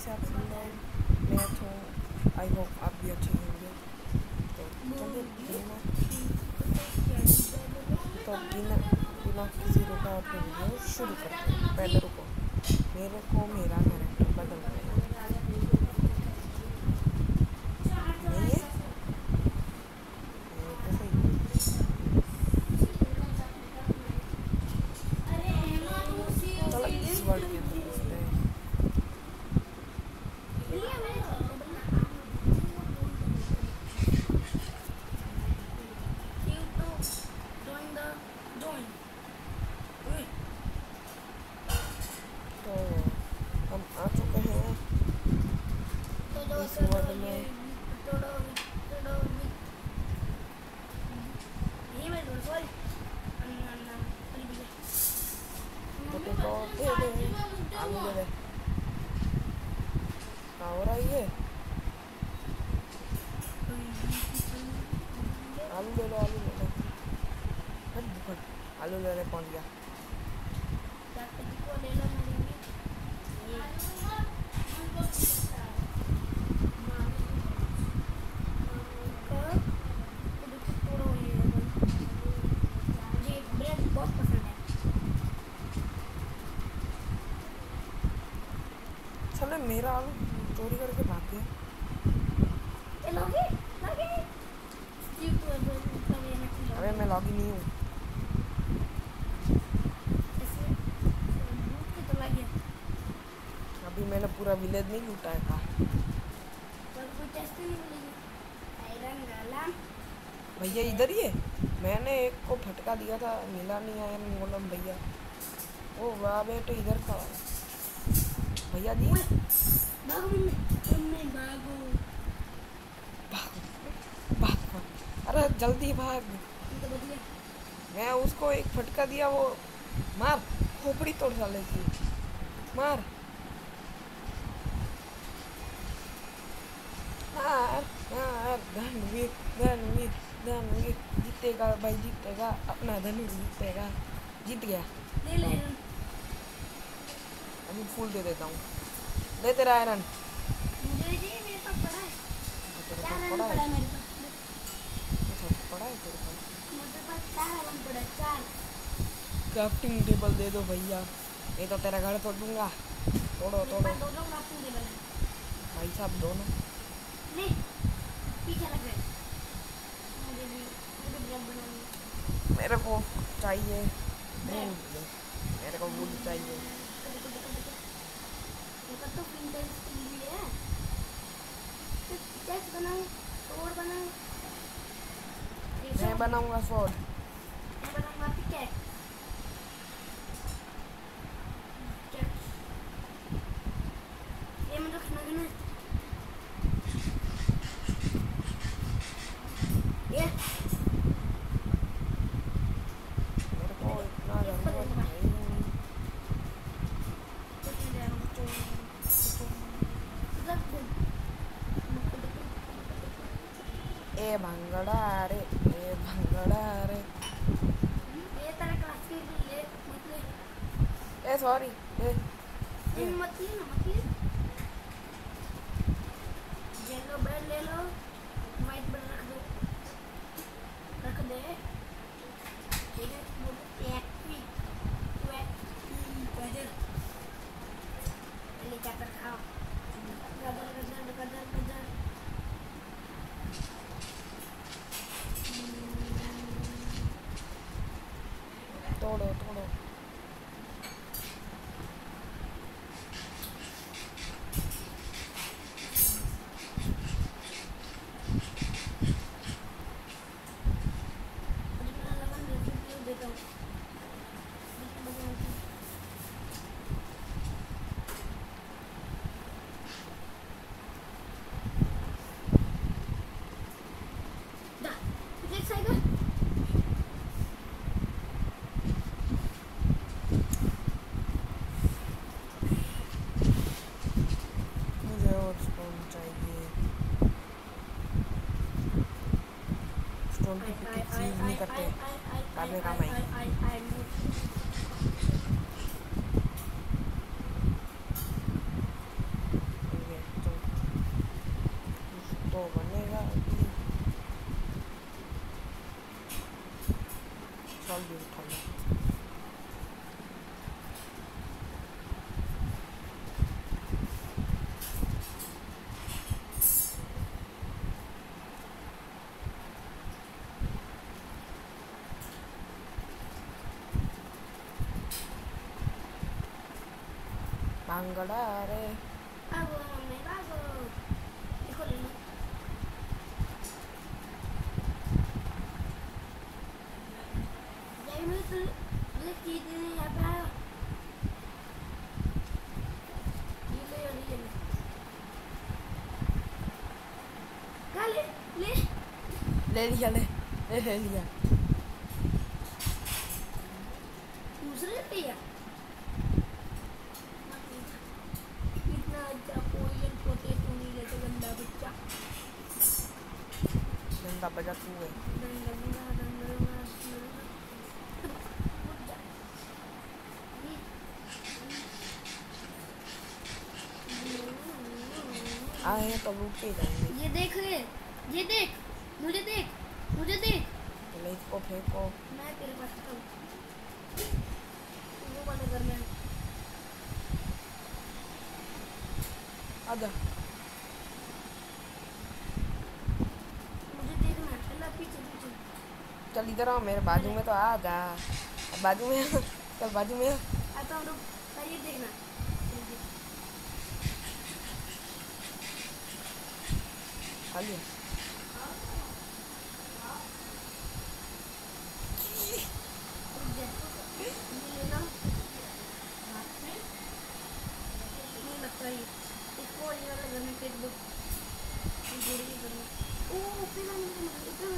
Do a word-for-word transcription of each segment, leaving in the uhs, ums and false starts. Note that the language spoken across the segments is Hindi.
कैसे आप सब लोग? मैं तो आई होप आप भी अच्छे होंगे। तो चलिए बिना तो बिना बिना किसी रुकावट के वीडियो शुरू करते हैं। पहले रुको, मेरे को मेरा कैरेक्टर बदलना है। नहीं है तो सही। चलो इस वर्ड के अंदर घुसते हैं। तो हम आ चुके हैं इस वर्ड में। पोटैटो दे दे, आलू दे दे। क्या हो रहा है ये? आलू ले लो, आलू ले लो। हट बुखट, आलू लेने पहुंच गया। चले मेरा आलू चोरी करके भाग गया। अरे मैं लॉगिन नहीं हूँ। अभी मैंने पूरा विलेज नहीं लूटा है। था भैया इधर ही है। मैंने एक को फटका दिया था, मिला नहीं आया। मैं बोला भैया, ओ वाह बेटे इधर का भैया जी। भाग भाग, अरे जल्दी भाग। मैं उसको एक फटका दिया, वो मार, खोपड़ी तोड़ साले की, मार मार मार। धनवीर धनवीर धनवीर जीतेगा भाई, जीतेगा अपना धनुष जीतेगा। जीत गया। ले ले अभी फूल दे देता हूँ। ले तेरा आयरन। मुझे जी मेरे पास पड़ा है। तेरे पास पड़ा है मेरे पास। अच्छा पड़ा है तेरे पास? मेरे पास चार आयरन पड़ा है, चार। क्राफ्टिंग टेबल दे दो भैया, नहीं तो तेरा घर तोड़ दूंगा। तोड़ो तोड़ो भाई साहब, दोनों पीछे लग गए। मेरे को चाहिए वुड, मेरे को वुड चाहिए। तो मैं बनाऊंगा स्वॉर्ड। मैं बनाऊंगा पिकैक्स। ये मुझे खाना देना है। ये मेरे को इतना जरूरत नहीं। ए भंगड़ा रे, ए भंगड़ा रे। ये तेरा क्लास के लिए मतलब ए सॉरी ए ये मत ले ना, मत ले। येलो ब्रेड ले लो, व्हाइट ब्रेड रख दो, रख दे। ठीक है, वो एक भी गाजर ले जाकर खाओ। गाजर गाजर गाजर गाजर। तोड़ो तोड़ो। स्टोन की पिकेक्स यूज नहीं करते, काटने काम आई। भांगड़ा रे भागो मम्मी भागो। देखो ले लो। जाइए मैं तो ले चीज़ नहीं यहाँ पे आया। ये ले और ये ले। क्या ले ले ले लिया ले ले ले लिया दूसरे लिया। इतना अच्छा कोयल पोते तू नहीं लेते गंदा बच्चा। गंदा बजा तू है। गंदा गंदा गंदा गंदा आए तो लूट के जाएंगे। ये देख रे, ये देख, मुझे देख, मुझे देख। पहले इसको फेंको। मैं तेरे पास आता हूँ। वो वाले घर में आजा। मुझे देखना है, चल पीछे पीछे। चल इधर आओ मेरे बाजू में तो आ जा। बाजू में चल बाजू में आता हूँ। रुक, ये देखना। खा लिया। नहीं लगता है इसको ये वाला घर में फेंक दो। जोड़ी के घर में ओ फिर हम इतना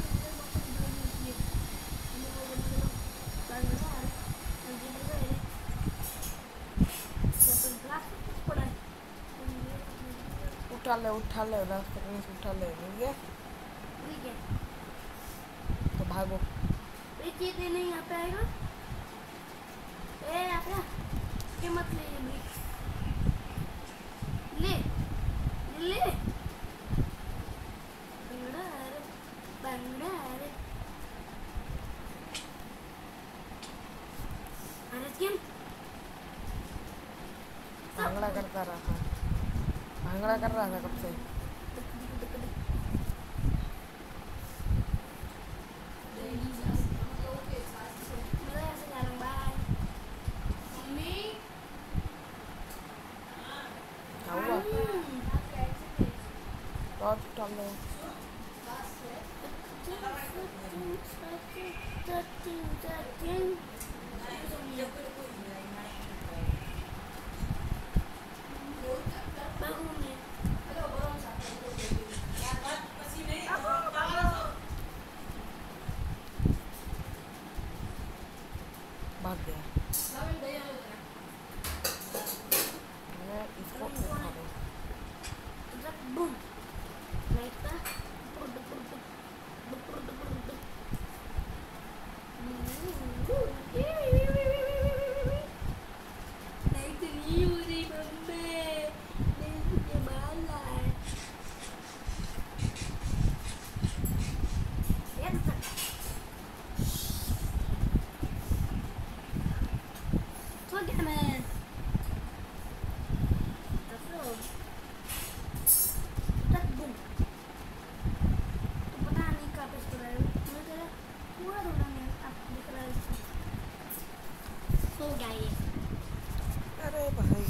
उठा ले उठा ले रास्ते में से उठा ले मिल गया ठीक है। तो भागो। एक ये नहीं यहाँ पे आएगा। ए यहाँ पे ये मत ले ये ब्रिक ले ले बंगड़ा रे बंगड़ा रे अरे क्यों भांगड़ा करता रहा भांगड़ा कर रहा था कब से। बहुत उठा लो। भाग गया। मैं इसको उठा दूँ। Boom. Like that. अरे भाई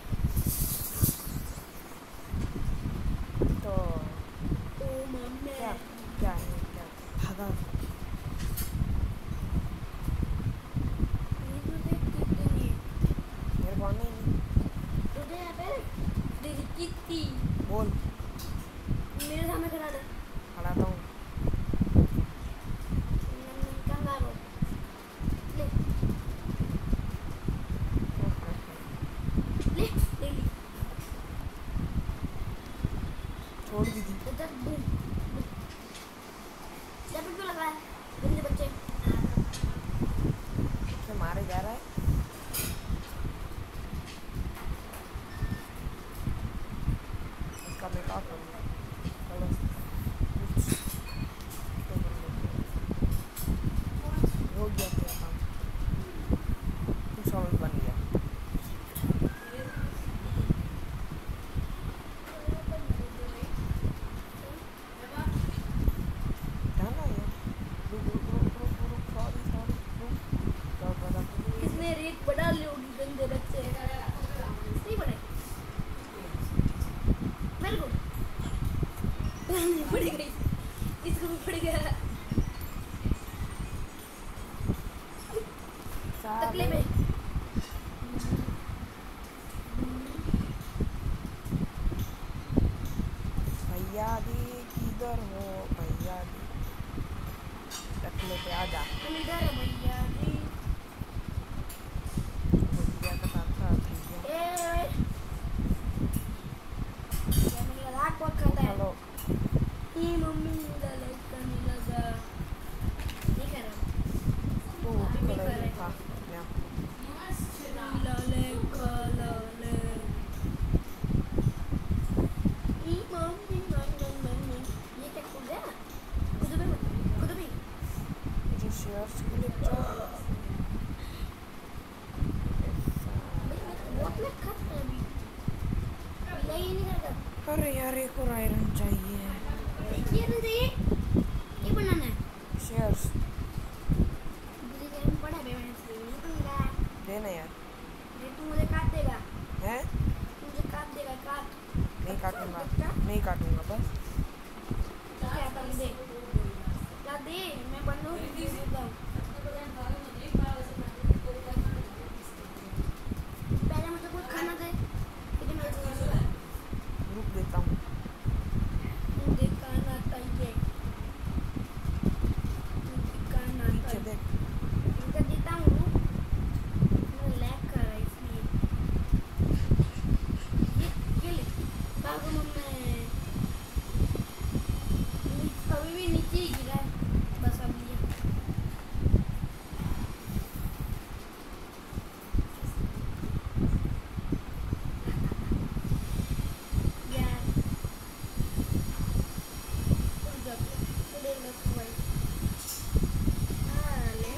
तो क्या क्या है क्या भागा। मेरे को नहीं बोल मेरे सामने खड़ा था। खड़ाता हूँ। ले ले ले ले छोड़ दी थी। इधर बूम जब क्यों लगा है गंदे बच्चे से मारे जा रहा है। इसका मैं अरे यार एक और आयरन चाहिए। ये आयरन चाहिए, ये बनाना है शेयर्स मुझे आयरन पड़ा है, मैंने इसलिए नहीं बनगा। देना यार। ये तू मुझे काट देगा, हैं? मुझे काट देगा, काट। नहीं काटूंगा, बच्चा नहीं काटूंगा बस। क्या कर दे, क्या दे, मैं बंदूक दे देता हूँ। पहले मुझे कुछ खाना दे, फिर मैं दूंगा। रुक देता हूँ। मुझे खाना चाहिए, मुझे खाना पीछे चाहिए। देख। मुझे देता हूँ, मैं लैग कर रहा है इसलिए। ये ये ले, भागो मम्मी। नी- अभी भी नीचे ही गिरा है, बस अब लिया। यार रुक जा, थोड़े लोग भाई। हाँ ले,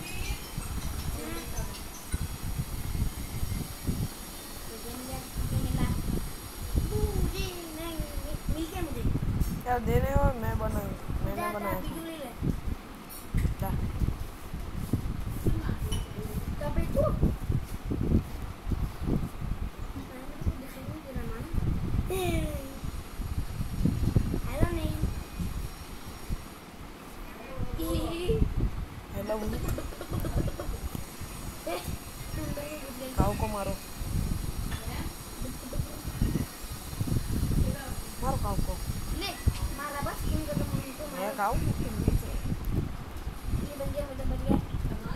मुझे नहीं मिल गया मुझे। यार देने हो, मैं बना मैंने जा, जा, बनाया था। बिजली ले। जा। कब है तू? मैंने तो दिखाई नहीं दे रहा man। हेलो नहीं। हेलो ए, तुम लोग कुछ नहीं। काऊ को मारो, मारो काऊ को। ले, मारा बस, तुम तो तुम तो मैं मारो। काऊ ये बन गया, मतलब बन गया।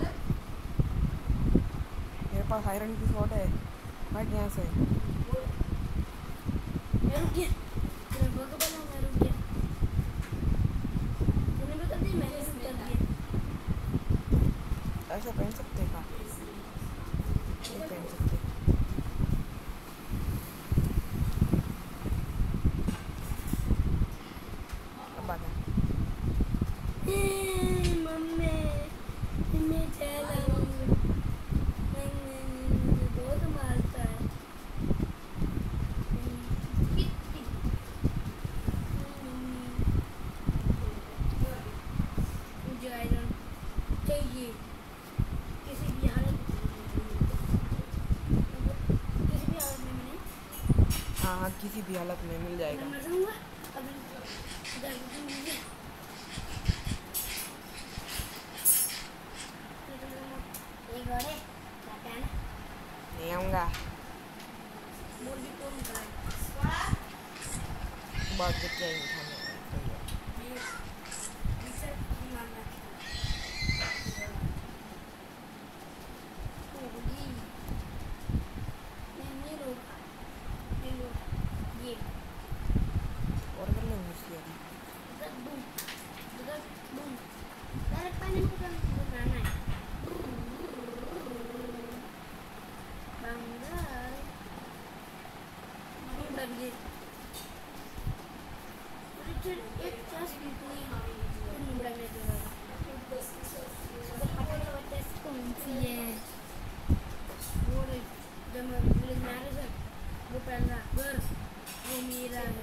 मेरे पास आयरन की शॉट है, भाग यहाँ से। मैं रुक गया, मैं भगा बना, मैं रुक गया। तूने भी कर दी, मैंने भी कर दिया। ऐसे पहन सकते का? नहीं पहन सकते। अब आजा। मम्मी, मैं चला हूँ। नहीं, नहीं, नहीं, मुझे बहुत मारता है। कितनी? मुझे आयरन चाहिए, किसी भी हालत, किसी भी हालत में मैंने हाँ हाँ किसी भी हालत में मिल जाएगा। मैं मर जाऊंगा। अभी जाके तो मिल गया। एक और है, क्या है ना? नहीं आऊँगा, बोल भी कौन कर बहुत कुछ चाहिए था। और कर लेंगे उसकी अभी। एक चस निकली, फिर मुंडा में देगा। कौन सी है? वो रे, जब मैं विलेज में आ रहा था, वो पहला घर, वो मेरा है।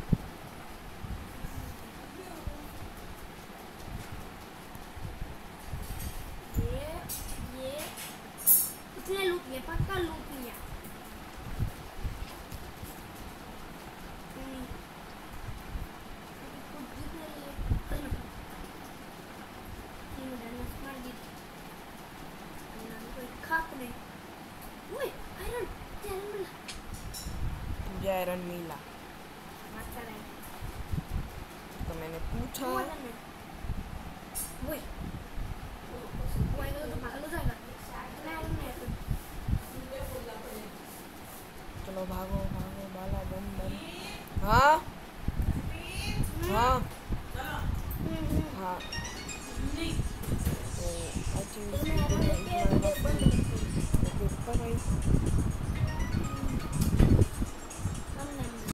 ये ये इसने लूट लिया, पक्का लूट लिया। हम्म, कुछ दिख नहीं है। चलो, ये मुझे ना मार दी। ना कोई खाक नहीं। ओए, आयरन, आयरन मिला। मुझे आयरन मिला अच्छा नहीं। तो मैंने पूछा। वो आयरन है। ओए, वो आएगा तो पागल हो जाएगा। मैं आयरन नहीं है तो। चलो भागो भागो बाला बम बम। हाँ हाँ हम्म, हम्म। हाँ। तो आई थिंक तो मैं